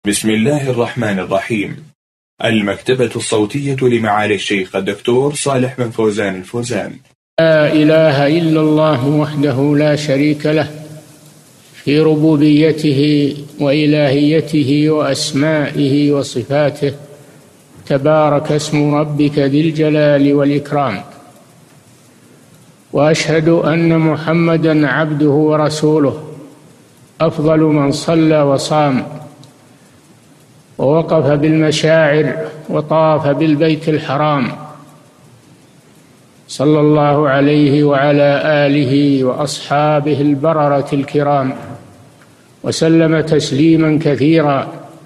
بسم الله الرحمن الرحيم. المكتبة الصوتية لمعالي الشيخ الدكتور صالح بن فوزان الفوزان. لا إله إلا الله وحده لا شريك له في ربوبيته وإلهيته وأسمائه وصفاته، تبارك اسم ربك ذي الجلال والإكرام. وأشهد أن محمدًا عبده ورسوله، أفضل من صلى وصام ووقف بالمشاعر وطاف بالبيت الحرام، صلى الله عليه وعلى آله وأصحابه البررة الكرام، وسلم تسليما كثيرا.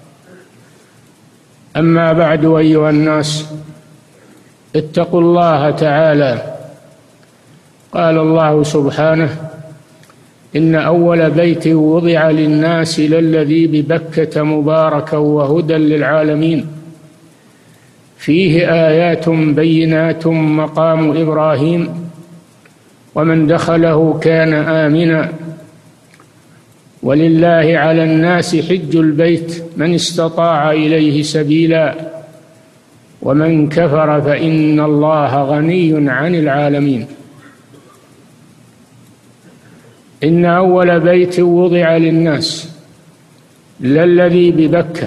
أما بعد، أيها الناس، اتقوا الله تعالى. قال الله سبحانه: إن أول بيت وضع للناس للذي ببكة مباركا وهدى للعالمين، فيه آيات بينات مقام إبراهيم، ومن دخله كان آمنا، ولله على الناس حج البيت من استطاع إليه سبيلا، ومن كفر فإن الله غني عن العالمين. إن أول بيت وضع للناس للذي ببكة،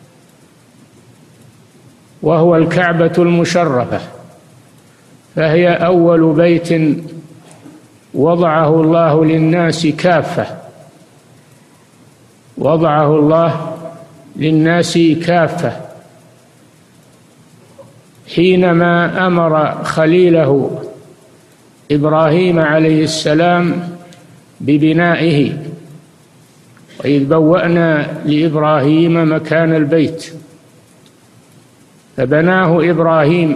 وهو الكعبة المشرفة، فهي أول بيت وضعه الله للناس كافة، وضعه الله للناس كافة حينما أمر خليله إبراهيم عليه السلام ببنائه: وإذ بوأنا لإبراهيم مكان البيت. فبناه إبراهيم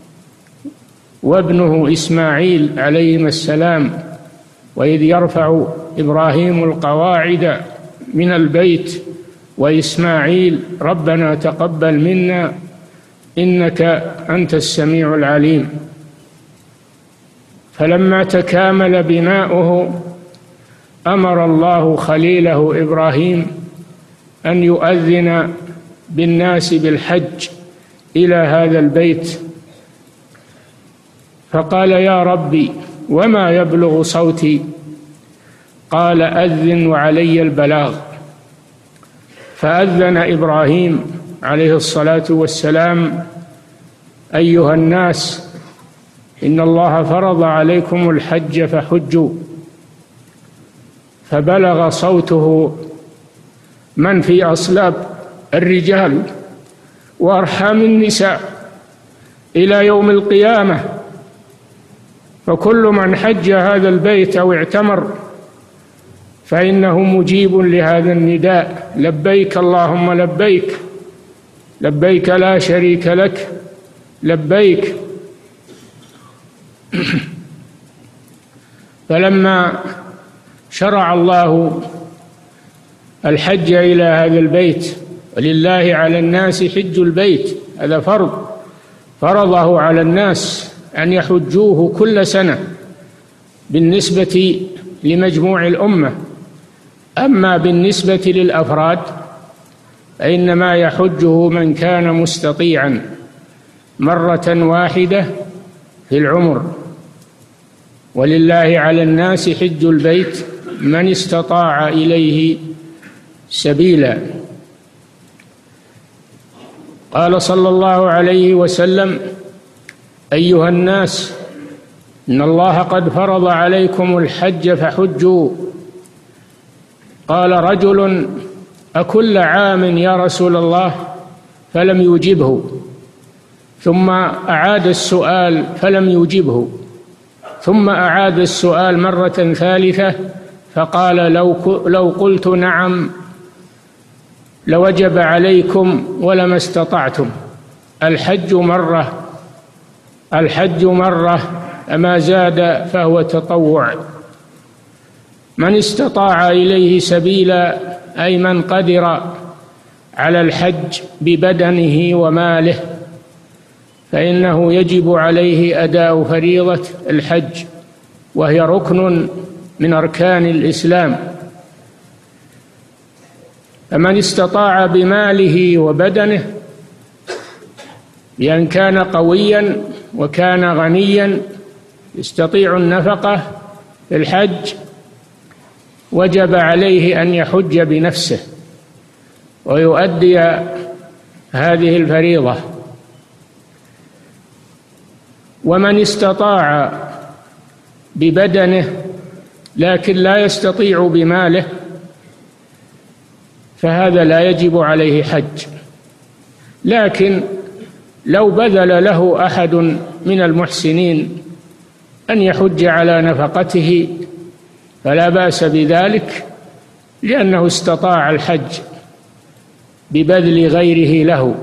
وابنه إسماعيل عليهما السلام، وإذ يرفع إبراهيم القواعد من البيت وإسماعيل ربنا تقبل منا إنك أنت السميع العليم. فلما تكامل بناؤه أمر الله خليله إبراهيم أن يؤذن بالناس بالحج إلى هذا البيت، فقال: يا ربي، وما يبلغ صوتي؟ قال: أذن وعلي البلاغ. فأذن إبراهيم عليه الصلاة والسلام: أيها الناس، إن الله فرض عليكم الحج فحجوا. فبلغ صوته من في أصلاب الرجال وأرحام النساء إلى يوم القيامة، فكل من حج هذا البيت أو اعتمر فإنه مجيب لهذا النداء: لبيك اللهم لبيك، لبيك لا شريك لك لبيك. فلما شرع الله الحج إلى هذا البيت، ولله على الناس حج البيت، هذا فرضه على الناس أن يحجوه كل سنة بالنسبة لمجموع الأمة. أما بالنسبة للأفراد فإنما يحجه من كان مستطيعا مرة واحدة في العمر، ولله على الناس حج البيت من استطاع إليه سبيلا. قال صلى الله عليه وسلم: أيها الناس، إن الله قد فرض عليكم الحج فحجوا. قال رجل: أكل عام يا رسول الله؟ فلم يجبه، ثم أعاد السؤال فلم يجبه، ثم أعاد السؤال مرة ثالثة فقال: لو قلت نعم لوجب عليكم ولما استطعتم. الحج مرة أما زاد فهو تطوع. من استطاع إليه سبيلا، أي من قدر على الحج ببدنه وماله، فإنه يجب عليه أداء فريضة الحج، وهي ركن من أركان الإسلام. فمن استطاع بماله وبدنه بأن كان قويا وكان غنيا يستطيع النفقة في الحج وجب عليه أن يحج بنفسه ويؤدي هذه الفريضة. ومن استطاع ببدنه لكن لا يستطيع بماله فهذا لا يجب عليه حج، لكن لو بذل له أحد من المحسنين أن يحج على نفقته فلا بأس بذلك، لأنه استطاع الحج ببذل غيره له.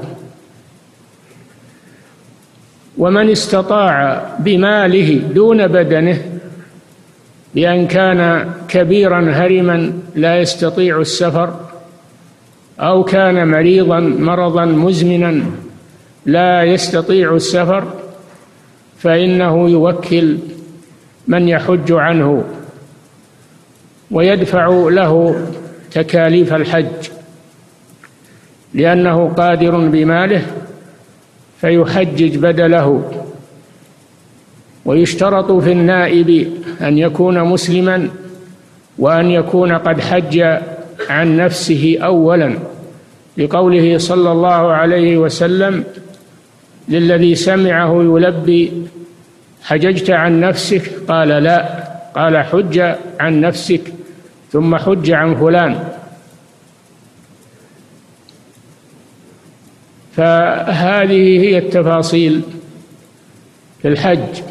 ومن استطاع بماله دون بدنه بأن كان كبيرا هرما لا يستطيع السفر، أو كان مريضا مرضا مزمنا لا يستطيع السفر، فإنه يوكل من يحج عنه ويدفع له تكاليف الحج لأنه قادر بماله فيحجج بدله. ويشترط في النائب أن يكون مسلما وأن يكون قد حج عن نفسه أولا، لقوله صلى الله عليه وسلم للذي سمعه يلبي: حججت عن نفسك؟ قال: لا. قال: حج عن نفسك ثم حج عن فلان. فهذه هي التفاصيل في الحج.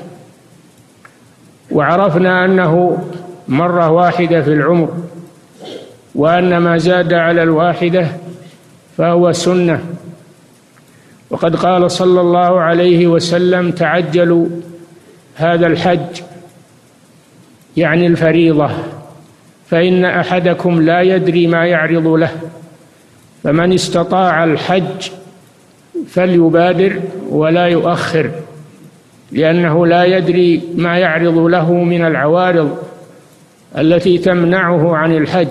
وعرفنا أنه مرة واحدة في العمر، وأن ما زاد على الواحدة فهو سنة. وقد قال صلى الله عليه وسلم: تعجلوا هذا الحج، يعني الفريضة، فإن أحدكم لا يدري ما يعرض له، فمن استطاع الحج فليبادر ولا يؤخر، لأنه لا يدري ما يعرض له من العوارض التي تمنعه عن الحج.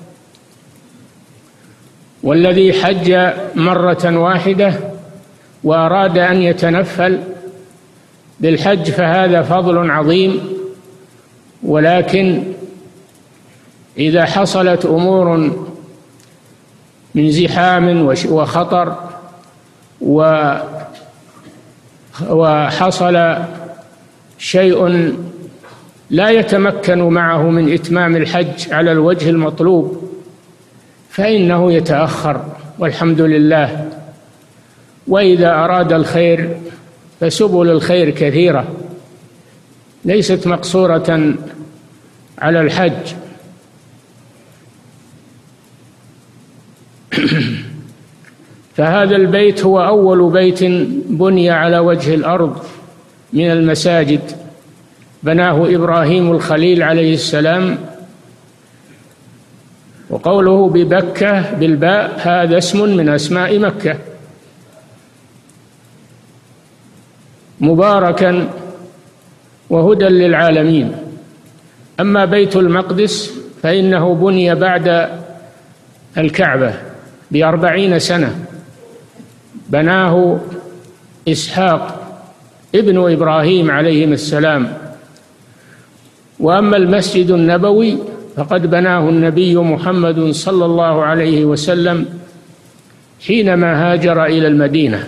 والذي حج مرة واحدة وأراد أن يتنفل بالحج فهذا فضل عظيم، ولكن إذا حصلت أمور من زحام وخطر وحصل شيء لا يتمكن معه من إتمام الحج على الوجه المطلوب فإنه يتأخر، والحمد لله. وإذا أراد الخير فسبل الخير كثيرة ليست مقصورة على الحج. فهذا البيت هو أول بيت بني على وجه الأرض من المساجد، بناه إبراهيم الخليل عليه السلام. وقوله ببكة بالباء هذا اسم من أسماء مكة، مباركا وهدى للعالمين. أما بيت المقدس فإنه بني بعد الكعبة ب40 سنة، بناه إسحاق ابن إبراهيم عليهم السلام. وأما المسجد النبوي فقد بناه النبي محمد صلى الله عليه وسلم حينما هاجر إلى المدينة.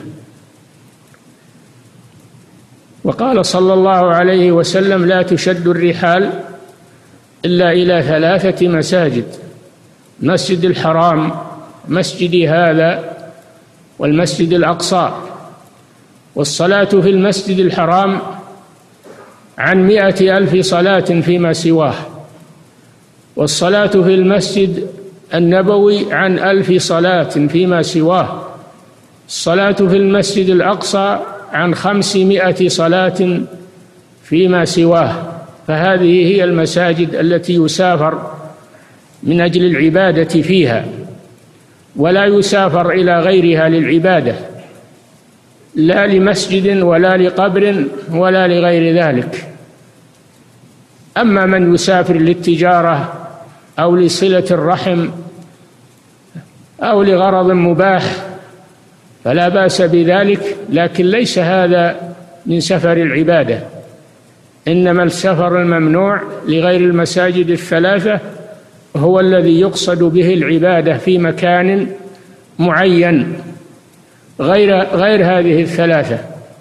وقال صلى الله عليه وسلم: لا تشد الرحال إلا إلى 3 مساجد: المسجد الحرام، مسجدي هذا، والمسجد الأقصى. والصلاة في المسجد الحرام عن 100,000 صلاة فيما سواه، والصلاة في المسجد النبوي عن 1000 صلاة فيما سواه، الصلاة في المسجد الأقصى عن 500 صلاة فيما سواه. فهذه هي المساجد التي يسافر من أجل العبادة فيها، ولا يسافر إلى غيرها للعبادة، لا لمسجد ولا لقبر ولا لغير ذلك. أما من يسافر للتجارة أو لصلة الرحم أو لغرض مباح فلا بأس بذلك، لكن ليس هذا من سفر العبادة. إنما السفر الممنوع لغير المساجد الثلاثة هو الذي يقصد به العبادة في مكان معين غير هذه الثلاثة.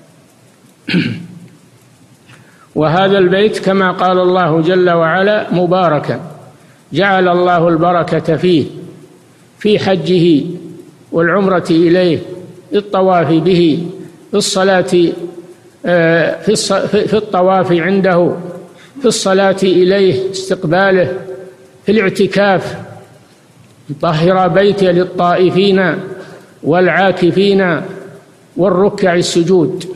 وهذا البيت كما قال الله جل وعلا مباركا، جعل الله البركة فيه في حجه والعمرة إليه، الطواف به، في الصلاة في الطواف عنده، في الصلاة إليه، استقباله، في الاعتكاف، طهر بيتي للطائفين والعاكفين والركع السجود.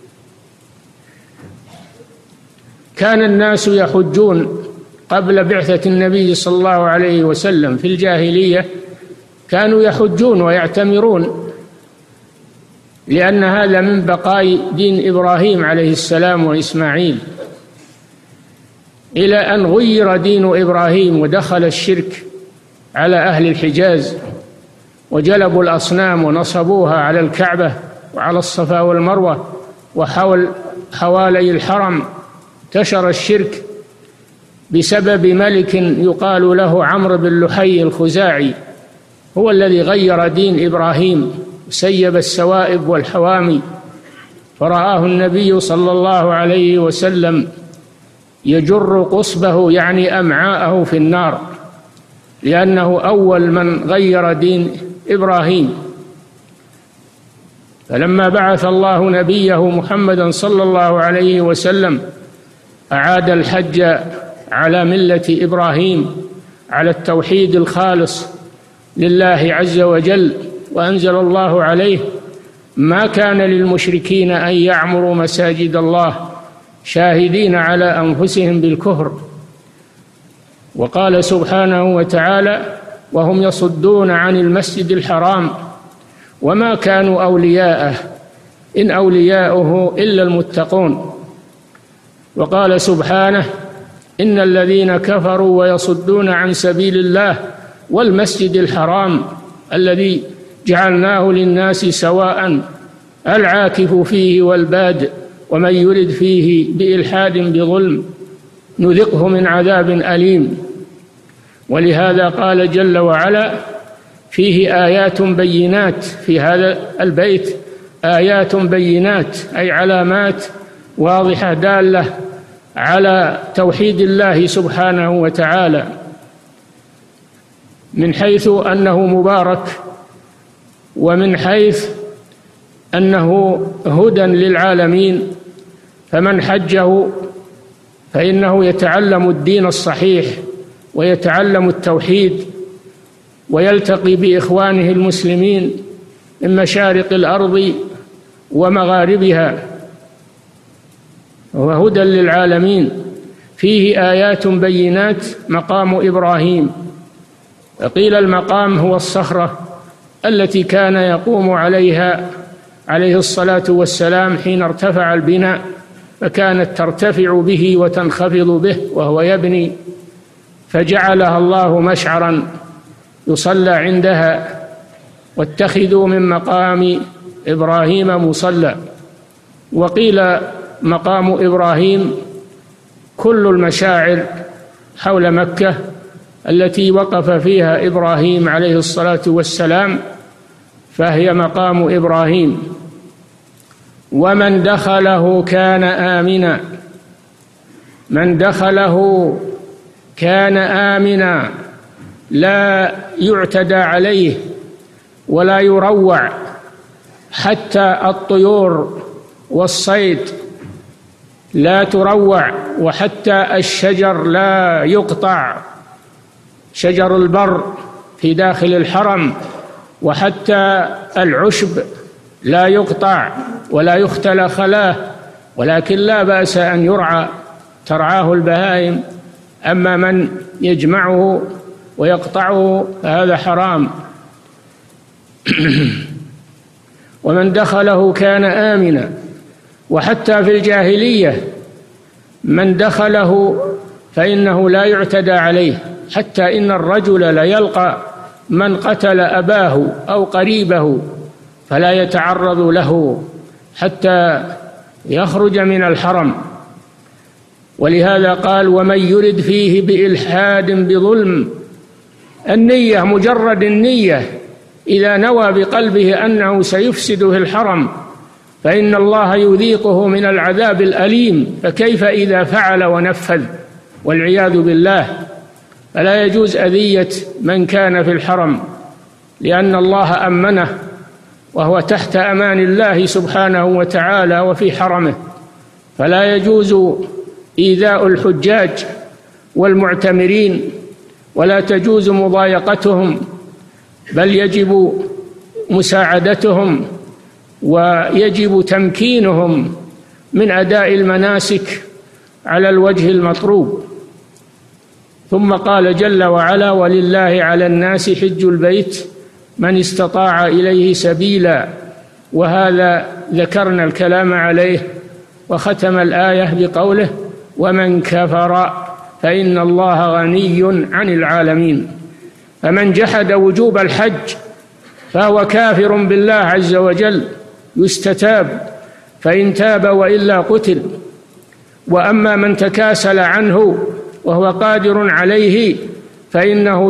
كان الناس يحجون قبل بعثة النبي صلى الله عليه وسلم، في الجاهلية كانوا يحجون ويعتمرون، لأن هذا من بقاء دين إبراهيم عليه السلام وإسماعيل، إلى أن غير دين إبراهيم ودخل الشرك على أهل الحجاز، وجلبوا الأصنام ونصبوها على الكعبة وعلى الصفا والمروة وحول حوالي الحرم. انتشر الشرك بسبب ملك يقال له عمرو بن لحي الخزاعي، هو الذي غير دين إبراهيم وسيب السوائب والحوامي، فرآه النبي صلى الله عليه وسلم يجر قصبه يعني أمعاءه في النار، لأنه أول من غير دين إبراهيم. فلما بعث الله نبيه محمدا صلى الله عليه وسلم أعاد الحج على ملة إبراهيم، على التوحيد الخالص لله عز وجل، وأنزل الله عليه: ما كان للمشركين أن يعمروا مساجد الله شاهدين على أنفسهم بالكفر. وقال سبحانه وتعالى: وهم يصدون عن المسجد الحرام وما كانوا أولياءه إن أولياؤه إلا المتقون. وقال سبحانه: إن الذين كفروا ويصدون عن سبيل الله والمسجد الحرام الذي جعلناه للناس سواء العاكف فيه والباد ومن يرد فيه بإلحاد بظلم نذقه من عذاب أليم. ولهذا قال جل وعلا: فيه آيات بينات، في هذا البيت آيات بينات، أي علامات واضحة دالة على توحيد الله سبحانه وتعالى، من حيث أنه مبارك، ومن حيث أنه هدى للعالمين. فمن حجه فإنه يتعلم الدين الصحيح ويتعلم التوحيد، ويلتقي بإخوانه المسلمين من مشارق الأرض ومغاربها، وهدى للعالمين. فيه آيات بينات مقام إبراهيم. قيل المقام هو الصخرة التي كان يقوم عليها عليه الصلاة والسلام حين ارتفع البناء، فكانت ترتفع به وتنخفض به وهو يبني، فجعلها الله مشعرا يصلى عندها: واتخذوا من مقام إبراهيم مصلى. وقيل مقام إبراهيم كل المشاعر حول مكة التي وقف فيها إبراهيم عليه الصلاة والسلام، فهي مقام إبراهيم. ومن دخله كان آمنا، من دخله كان آمنا، لا يعتدى عليه ولا يروع، حتى الطيور والصيد لا تروع، وحتى الشجر لا يقطع، شجر البر في داخل الحرم، وحتى العشب لا يقطع ولا يختلى خلاه، ولكن لا بأس أن يرعى، ترعاه البهائم. أما من يجمعه ويقطعه فهذا حرام. ومن دخله كان آمنا. وحتى في الجاهلية من دخله فإنه لا يعتدى عليه، حتى إن الرجل لا يلقى من قتل أباه أو قريبه فلا يتعرض له حتى يخرج من الحرم. ولهذا قال: ومن يرد فيه بإلحاد بظلم. النية، مجرد النية، إذا نوى بقلبه أنه سيفسد في الحرم فإن الله يذيقه من العذاب الأليم، فكيف إذا فعل ونفذ؟ والعياذ بالله. فلا يجوز أذية من كان في الحرم، لأن الله أمنه وهو تحت أمان الله سبحانه وتعالى وفي حرمه، فلا يجوز إيذاء الحجاج والمعتمرين، ولا تجوز مضايقتهم، بل يجب مساعدتهم ويجب تمكينهم من أداء المناسك على الوجه المطلوب. ثم قال جل وعلا: ولله على الناس حج البيت من استطاع إليه سبيلا. وهذا ذكرنا الكلام عليه، وختم الآية بقوله: ومن كفر فإن الله غني عن العالمين. فمن جحد وجوب الحج فهو كافر بالله عز وجل، يستتاب، فإن تاب وإلا قتل. وأما من تكاسل عنه وهو قادر عليه فإنه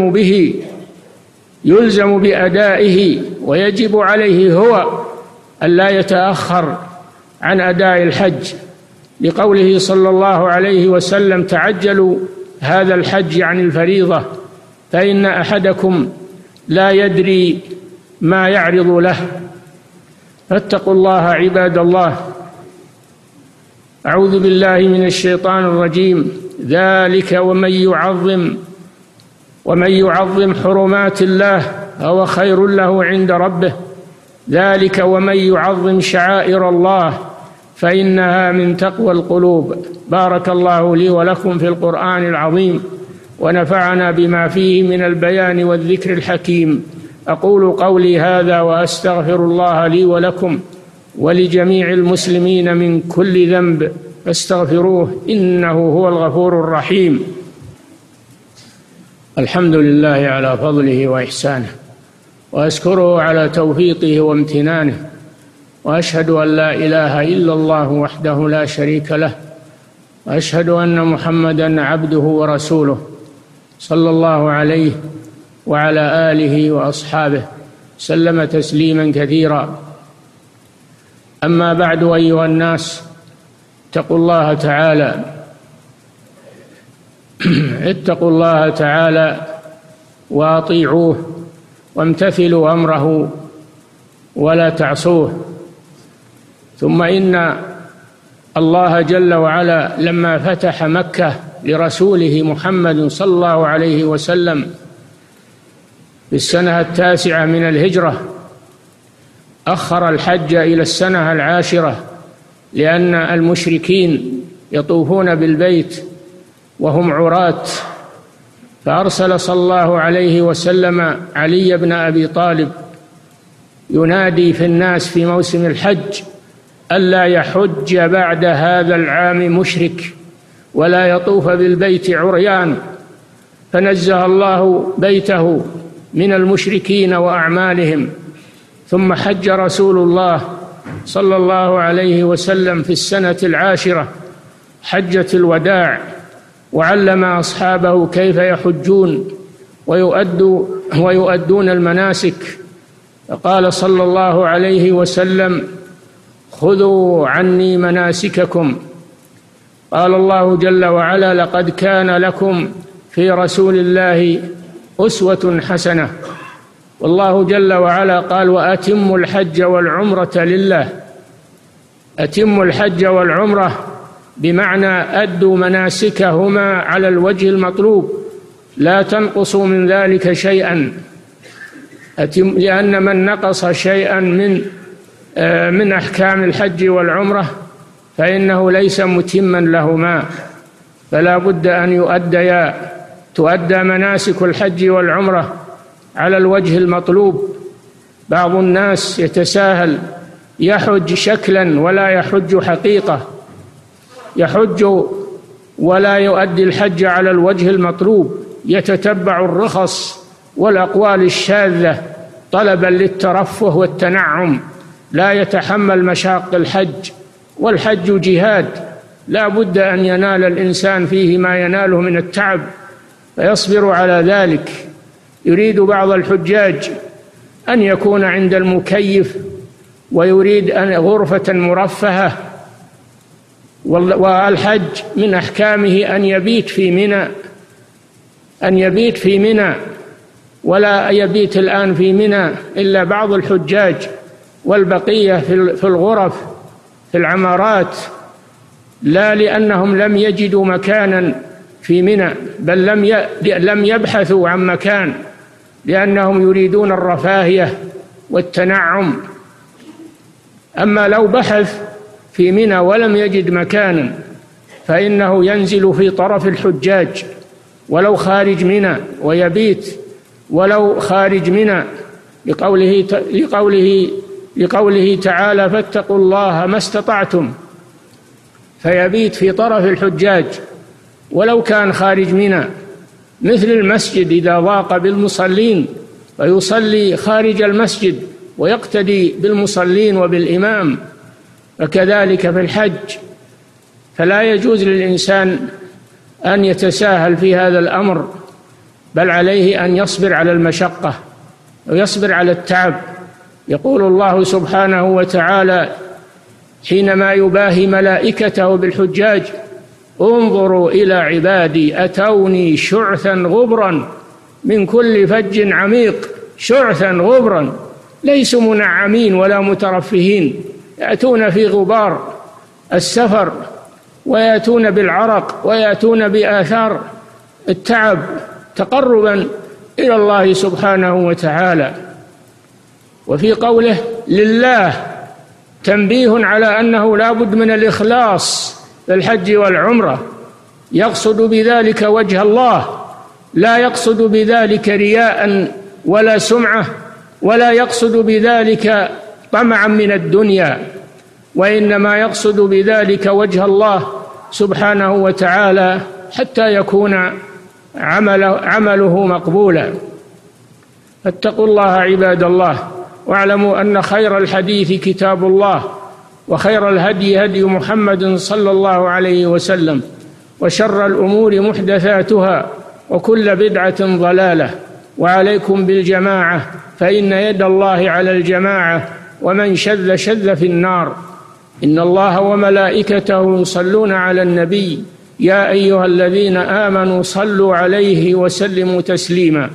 يلزم بأدائه، ويجب عليه هو ألا يتأخر عن أداء الحج، لقوله صلى الله عليه وسلم: تعجلوا هذا الحج عن الفريضة فإن أحدكم لا يدري ما يعرض له. فاتقوا الله عباد الله. أعوذ بالله من الشيطان الرجيم. ذلك ومن يعظم حرمات الله فهو خير له عند ربه. ذلك ومن يعظم شعائر الله فإنها من تقوى القلوب. بارك الله لي ولكم في القرآن العظيم، ونفعنا بما فيه من البيان والذكر الحكيم. أقول قولي هذا وأستغفر الله لي ولكم ولجميع المسلمين من كل ذنب، فاستغفروه إنه هو الغفور الرحيم. الحمد لله على فضله وإحسانه، وأشكره على توفيقه وامتنانه، وأشهد أن لا إله إلا الله وحده لا شريك له، وأشهد أن محمدًا عبده ورسوله صلى الله عليه وعلى آله وأصحابه سلم تسليمًا كثيرا. أما بعد، أيها الناس، اتقوا الله تعالى وأطيعوه وامتثلوا أمره ولا تعصوه. ثم إن الله جل وعلا لما فتح مكة لرسوله محمد صلى الله عليه وسلم في السنة 9 من الهجرة أخر الحج إلى السنة 10، لأن المشركين يطوفون بالبيت وهم عراة، فأرسل صلى الله عليه وسلم علي بن أبي طالب ينادي في الناس في موسم الحج ألا يحج بعد هذا العام مشرك ولا يطوف بالبيت عريان، فنزه الله بيته من المشركين وأعمالهم. ثم حج رسول الله صلى الله عليه وسلم في السنة 10 حجة الوداع، وعلم أصحابه كيف يحجون ويؤدون المناسك. فقال صلى الله عليه وسلم: خذوا عني مناسككم. قال الله جل وعلا: لقد كان لكم في رسول الله أسوة حسنة. والله جل وعلا قال: وأتموا الحج والعمرة لله. أتموا الحج والعمرة بمعنى أدوا مناسكهما على الوجه المطلوب، لا تنقصوا من ذلك شيئا، لأن من نقص شيئا من أحكام الحج والعمرة فإنه ليس متما لهما، فلا بد أن تؤدى مناسك الحج والعمرة على الوجه المطلوب. بعض الناس يتساهل، يحج شكلا ولا يحج حقيقة، يحج ولا يؤدي الحج على الوجه المطلوب، يتتبع الرخص والأقوال الشاذة طلبا للترفه والتنعم، لا يتحمل مشاق الحج، والحج جهاد لا بد أن ينال الإنسان فيه ما يناله من التعب فيصبر على ذلك. يريد بعض الحجاج أن يكون عند المكيف، ويريد أن غرفة مرفهة، والحج من أحكامه أن يبيت في منى، ولا يبيت الآن في منى إلا بعض الحجاج، والبقية في الغرف في العمارات، لا لأنهم لم يجدوا مكانا في منى، بل لم يبحثوا عن مكان، لأنهم يريدون الرفاهية والتنعم. أما لو بحث في منى ولم يجد مكانا فإنه ينزل في طرف الحجاج ولو خارج منى، ويبيت ولو خارج منى، لقوله تعالى: فاتقوا الله ما استطعتم، فيبيت في طرف الحجاج ولو كان خارج منى. مثل المسجد إذا ضاق بالمصلين فيصلي خارج المسجد ويقتدي بالمصلين وبالإمام، فكذلك في الحج. فلا يجوز للإنسان أن يتساهل في هذا الأمر، بل عليه أن يصبر على المشقة ويصبر على التعب. يقول الله سبحانه وتعالى حينما يباهي ملائكته بالحجاج: انظروا إلى عبادي أتوني شعثا غبرا من كل فج عميق. شعثا غبرا، ليسوا منعمين ولا مترفهين، يأتون في غبار السفر، ويأتون بالعرق، ويأتون بآثار التعب تقربا إلى الله سبحانه وتعالى. وفي قوله لله تنبيه على أنه لا بد من الإخلاص في الحج والعمرة، يقصد بذلك وجه الله، لا يقصد بذلك رياء ولا سمعة، ولا يقصد بذلك طمعا من الدنيا، وإنما يقصد بذلك وجه الله سبحانه وتعالى حتى يكون عمله مقبولا. فاتقوا الله عباد الله، واعلموا أن خير الحديث كتاب الله، وخير الهدي هدي محمد صلى الله عليه وسلم، وشر الأمور محدثاتها، وكل بدعة ضلالة. وعليكم بالجماعة، فإن يد الله على الجماعة، ومن شذ شذ في النار. إن الله وملائكته يصلون على النبي، يا أيها الذين آمنوا صلوا عليه وسلموا تسليما.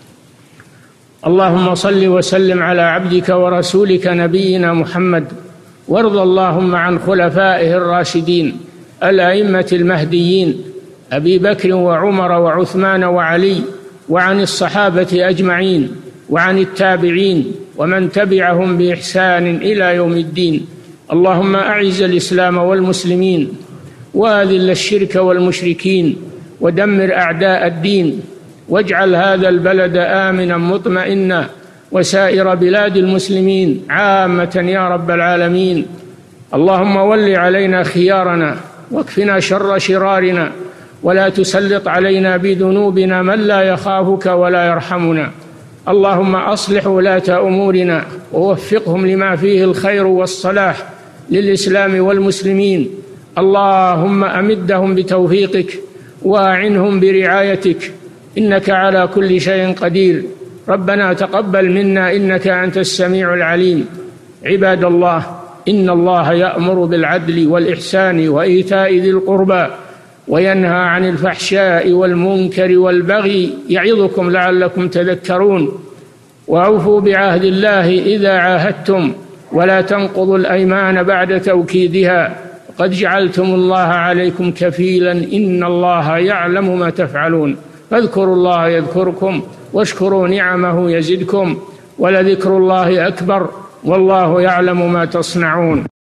اللهم صل وسلم على عبدك ورسولك نبينا محمد، وارض اللهم عن خلفائه الراشدين الأئمة المهديين أبي بكر وعمر وعثمان وعلي، وعن الصحابة أجمعين، وعن التابعين ومن تبعهم بإحسان إلى يوم الدين. اللهم أعز الإسلام والمسلمين، وأذل الشرك والمشركين، ودمر أعداء الدين، واجعل هذا البلد آمنا مطمئنا، وسائر بلاد المسلمين عامة يا رب العالمين. اللهم ول علينا خيارنا، واكفنا شر شرارنا، ولا تسلط علينا بذنوبنا من لا يخافك ولا يرحمنا. اللهم أصلح ولاة أمورنا، ووفقهم لما فيه الخير والصلاح للإسلام والمسلمين. اللهم أمدهم بتوفيقك، وأعنهم برعايتك، إنك على كل شيء قدير. ربنا تقبل منا إنك أنت السميع العليم. عباد الله، إن الله يأمر بالعدل والإحسان وإيتاء ذي القربى، وينهى عن الفحشاء والمنكر والبغي، يعظكم لعلكم تذكرون. وأوفوا بعهد الله إذا عاهدتم، ولا تنقضوا الأيمان بعد توكيدها، قد جعلتم الله عليكم كفيلا، إن الله يعلم ما تفعلون. فاذكروا الله يذكركم، واشكروا نعمه يزدكم، ولذكر الله أكبر، والله يعلم ما تصنعون.